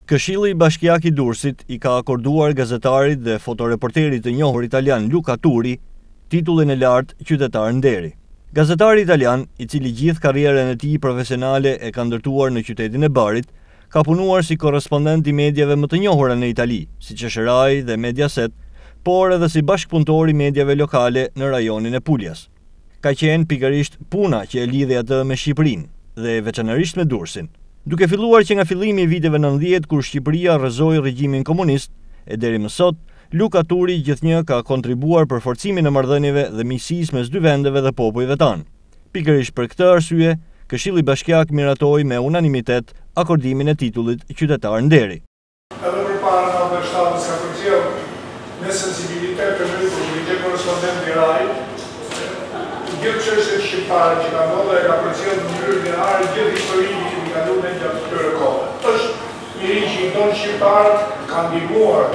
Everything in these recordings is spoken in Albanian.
Këshilli Bashkiak i Durrësit i ka akorduar gazetarit dhe fotoreporterit të njohur italian Luca Turi titullin e lartë qytetar nderi. Gazetari italian, i cili gjithë karrierën e tij profesionale e ka ndërtuar në qytetin e Barit, ka punuar si korrespondent i mediave më të njohura në Itali, siç është Rai dhe Mediaset, por edhe si bashkëpunëtor i mediave lokale në rajonin e Puljas. Ka qenë pikërisht puna që e lidhi atë me Shqipërinë dhe veçanërisht me Durrësin. Duke filluar që nga fillimi i viteve 90 kur Shqipëria rrëzoi regjimin komunist, e deri më sot, Luca Turi gjithnjë ka kontribuar për forcimin e marrëdhënieve dhe miqësisë mes dy vendeve dhe popujve tanë. Pikërisht për këtë arsye, Këshilli Bashkiak miratoi me unanimitet akordimin e titullit qytetar nderi. Edhe përpara nga mbështatës ka përcjell me sensibilitet të një korrespondent i Rai, gjithë çështjet shqiptare që ka ndodhur e ka përcjell në mënyrë lineare gjithë historinë që i ka dhënë gjatë këtyre kohëve. Është njëri që i don shqiptarët, ka ndihmuar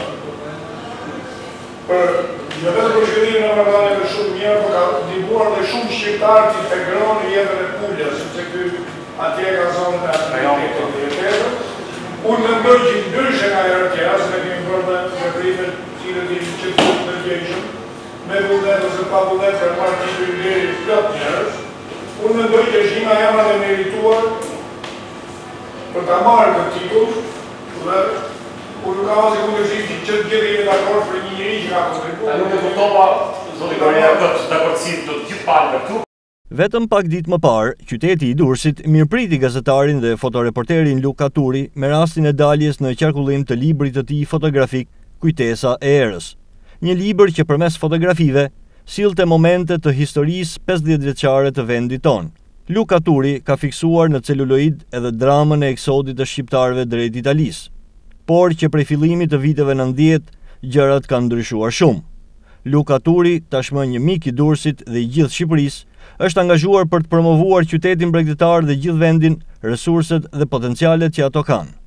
për jo vetëm për zhvillimin e marrëdhënieve shumë mirë, por ka ndihmuar dhe shumë shqiptarë të integrohen në jetën e Pulës, sepse ky atje ka zonën e aktivitetit. Unë mendoj që ndryshe nga herë tjera, se ne kemi bërë veprime të cilët jemi qetë të ndërgjegjshëm, me vullnet ose pa vullnet për marrë të ndërgjeri plot njerëz. Unë mendoj që është një nga emrat e merituar për ta marrë këtë titull dhe unë ka ose kundërshtim që të gjithë jemi dakord për një njeri që ka kontribuar. Nuk e kuptova zoti Korea këtë dakordsinë të gjithë palëve këtu. Vetëm pak ditë më parë, qyteti i Durrësit mirëpriti gazetarin dhe fotoreporterin Luca Turi me rastin e daljes në qarkullim të librit të tij fotografik Kujtesa e erës. Një libër që përmes fotografive sillte momente të historisë 50-vjeçare të vendit tonë. Luca Turi ka fiksuar në celuloid edhe dramën e eksodit të shqiptarëve drejt Italisë. Por që prej fillimit të viteve 90, gjërat kanë ndryshuar shumë. Luca Turi, tashmë një mik i Durrësit dhe i gjithë Shqipërisë, është angazhuar për të promovuar qytetin bregdetar dhe gjithë vendin, resurset dhe potencialet që ato kanë.